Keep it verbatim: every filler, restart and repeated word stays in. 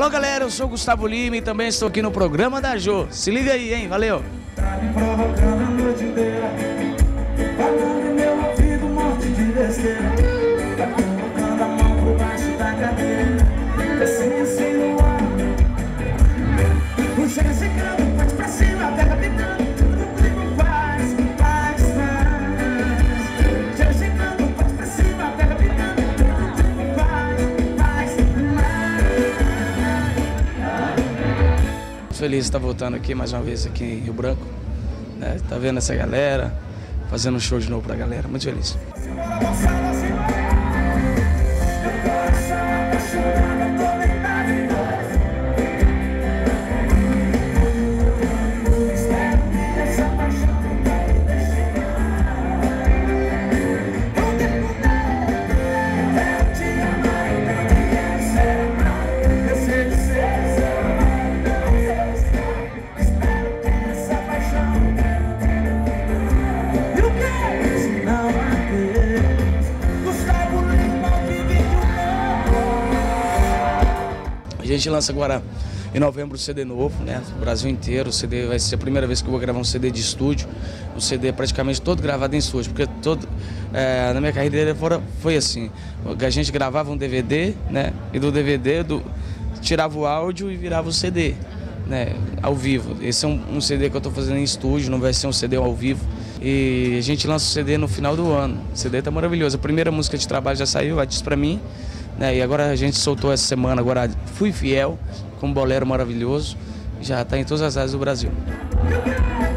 Alô galera, eu sou o Gustavo Lima e também estou aqui no programa da Jô. Se liga aí, hein? Valeu! Tá me provocando a noite inteira, falando em meu ouvido um monte de besteira. Tá colocando a mão por baixo da cadeira, assim assim no ar. O chega chegando, parte pra cima, pega pitando, tudo comigo faz, faz, faz. Chega chegando, parte pra cima, pega pitando, tudo comigo faz, faz, faz. Feliz de estar voltando aqui mais uma vez aqui em Rio Branco, né? Tá vendo essa galera, fazendo um show de novo pra galera, muito feliz. A gente lança agora em novembro o C D novo, né? O Brasil inteiro. O C D vai ser a primeira vez que eu vou gravar um C D de estúdio. O C D praticamente todo gravado em estúdio, porque todo, é, na minha carreira fora foi assim. A gente gravava um D V D, né? E do D V D do, tirava o áudio e virava o C D, né? Ao vivo. Esse é um, um C D que eu estou fazendo em estúdio, não vai ser um C D ao vivo. E a gente lança o C D no final do ano. O C D tá maravilhoso. A primeira música de trabalho já saiu, a Diz Pra Mim. Né, e agora a gente soltou essa semana, agora Fui Fiel, com um bolero maravilhoso, já está em todas as áreas do Brasil.